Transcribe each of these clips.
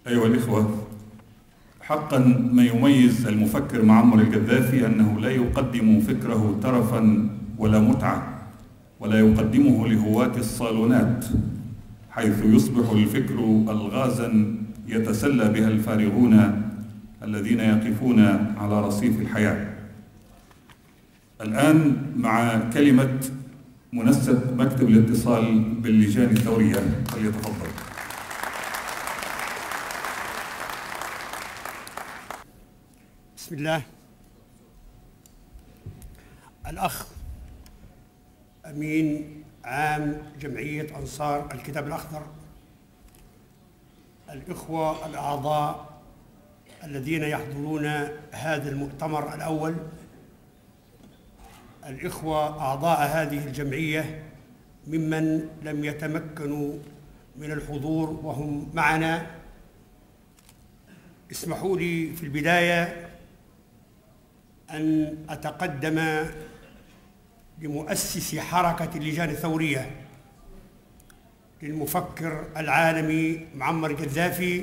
أيها الإخوة، حقا ما يميز المفكر معمر القذافي أنه لا يقدم فكره ترفا ولا متعة، ولا يقدمه لهواة الصالونات، حيث يصبح الفكر ألغازا يتسلى بها الفارغون الذين يقفون على رصيف الحياة. الآن مع كلمة منسق مكتب الاتصال باللجان الثورية، فليتفضل. بسم الله. الأخ أمين عام جمعية أنصار الكتاب الأخضر، الإخوة الأعضاء الذين يحضرون هذا المؤتمر الأول، الإخوة أعضاء هذه الجمعية ممن لم يتمكنوا من الحضور وهم معنا، اسمحوا لي في البداية أن أتقدم لمؤسس حركة اللجان الثورية، للمفكر العالمي معمر القذافي،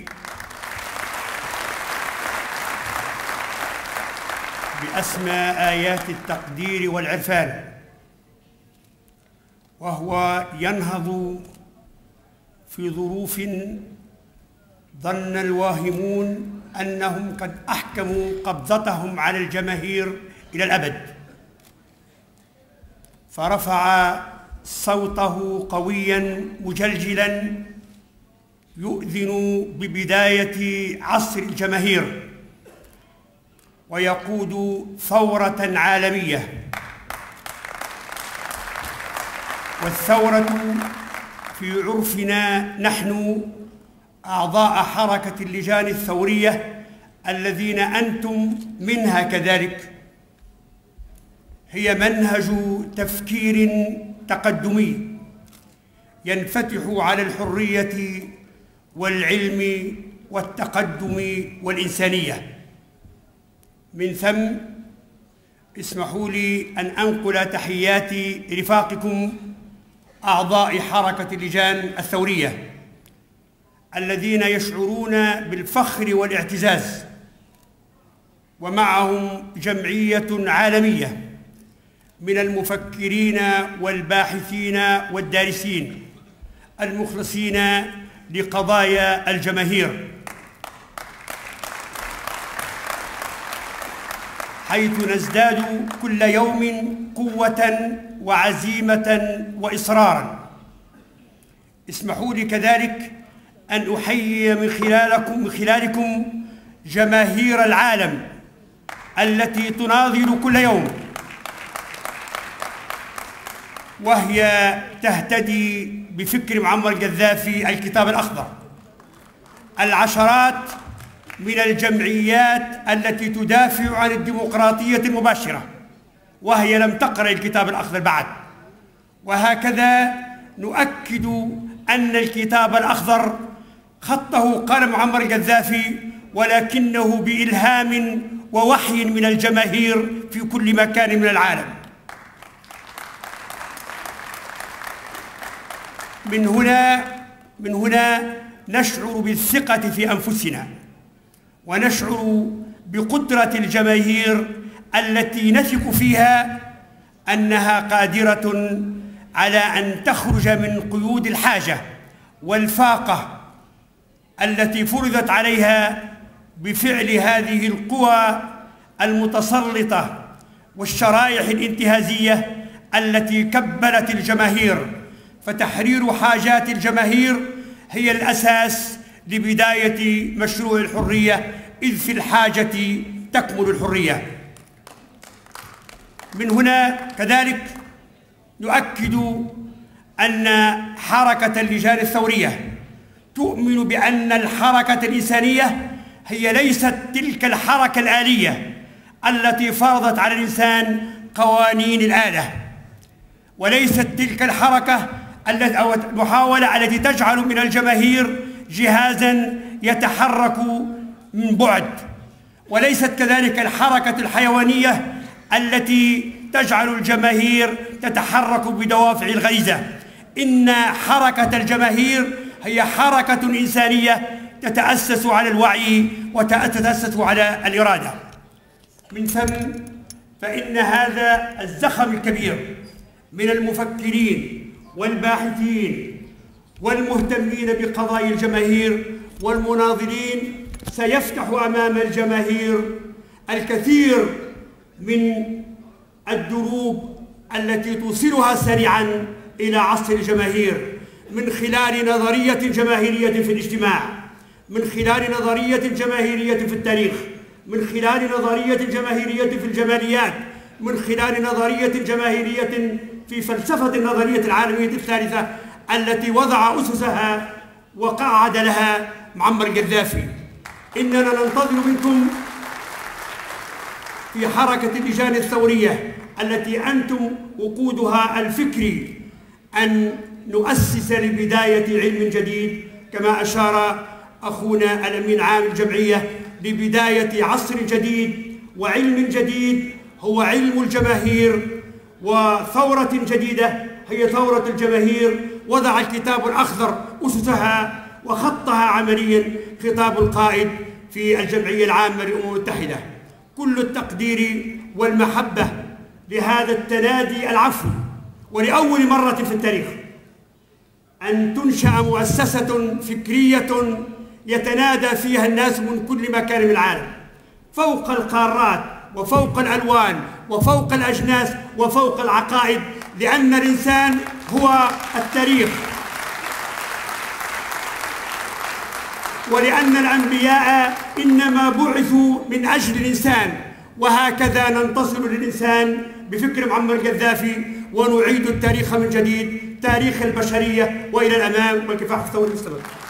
بأسمى آيات التقدير والعرفان، وهو ينهض في ظروف ظن الواهمون أنهم قد أحكموا قبضتهم على الجماهير إلى الأبد، فرفع صوته قوياً مجلجلاً يؤذن ببداية عصر الجماهير، ويقود ثورة عالمية. والثورة في عرفنا نحن أعضاء حركة اللجان الثورية الذين أنتم منها كذلك، هي منهج تفكير تقدمي ينفتح على الحرية والعلم والتقدم والإنسانية. من ثم اسمحوا لي أن أنقل تحيات رفاقكم أعضاء حركة اللجان الثورية الذين يشعرون بالفخر والاعتزاز، ومعهم جمعية عالمية من المفكرين والباحثين والدارسين المخلصين لقضايا الجماهير، حيث نزداد كل يوم قوة وعزيمة وإصرارا. اسمحوا لي كذلك أن أحيي من خلالكم جماهير العالم التي تناضل كل يوم، وهي تهتدي بفكر معمر القذافي الكتاب الأخضر. العشرات من الجمعيات التي تدافع عن الديمقراطية المباشرة وهي لم تقرأ الكتاب الأخضر بعد، وهكذا نؤكد أن الكتاب الأخضر خطه قلم معمر القذافي، ولكنه بإلهام ووحي من الجماهير في كل مكان من العالم. من هنا نشعر بالثقة في أنفسنا، ونشعر بقدرة الجماهير التي نثق فيها أنها قادرة على أن تخرج من قيود الحاجة والفاقة التي فرضت عليها بفعل هذه القوى المتسلطة والشرائح الانتهازية التي كبلت الجماهير. فتحرير حاجات الجماهير هي الأساس لبداية مشروع الحرية، إذ في الحاجة تكمل الحرية. من هنا كذلك نؤكد أن حركة اللجان الثورية تؤمن بأن الحركة الإنسانية هي ليست تلك الحركة الآلية التي فرضت على الإنسان قوانين الآلة، وليست تلك الحركة أو المحاولة التي تجعل من الجماهير جهازاً يتحرك من بعد، وليست كذلك الحركة الحيوانية التي تجعل الجماهير تتحرك بدوافع الغريزة. إن حركة الجماهير هي حركة إنسانية تتأسس على الوعي وتتأسس على الإرادة. من ثم فإن هذا الزخم الكبير من المفكرين والباحثين والمهتمين بقضايا الجماهير والمناضلين سيفتح أمام الجماهير الكثير من الدروب التي توصلها سريعا إلى عصر الجماهير، من خلال نظرية جماهيرية في الاجتماع، من خلال نظرية جماهيرية في التاريخ، من خلال نظرية جماهيرية في الجماليات، من خلال نظرية جماهيرية في فلسفة النظرية العالمية الثالثة التي وضع أسسها وقعد لها معمر القذافي. إننا ننتظر منكم في حركة اللجان الثورية التي أنتم وقودها الفكري أن نؤسس لبداية علم جديد، كما أشار أخونا الأمين عام الجمعية، لبداية عصر جديد وعلم جديد هو علم الجماهير، وثورة جديدة هي ثورة الجماهير. وضع الكتاب الأخضر أسسها وخطها عمليا خطاب القائد في الجمعية العامة للأمم المتحدة. كل التقدير والمحبة لهذا التنادي العفوي، ولأول مرة في التاريخ أن تنشأ مؤسسة فكرية يتنادى فيها الناس من كل مكان من العالم، فوق القارات وفوق الألوان وفوق الأجناس وفوق العقائد، لأن الإنسان هو التاريخ، ولأن الأنبياء إنما بعثوا من أجل الإنسان، وهكذا ننتصر للإنسان بفكر معمر القذافي ونعيد التاريخ من جديد، تاريخ البشرية وإلى الأمام والكفاح الثوري المستمر.